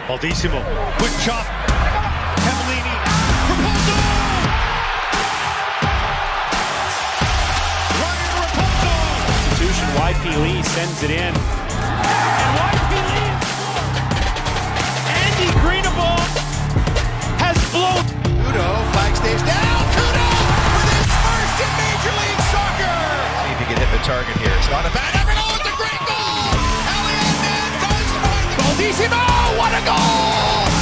Baldissimo, quick chop, Cavallini, Raposo! Ryan Raposo! Substitution, YP Lee sends it in. And YP Lee! Andy Greenable has blown. Kudo, flag stays down, Kudo with his first in Major League Soccer! See if he can hit the target here. It's not a bad effort, it's a great goal! Elliott does find Baldissimo, what a goal!